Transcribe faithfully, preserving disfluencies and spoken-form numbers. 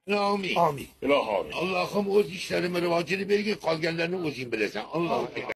Amin. Amin. İlahi amin. Allah'ım o işlerimi rivacını bergin, kalgenlerini uzun bilesin. Allah'ım.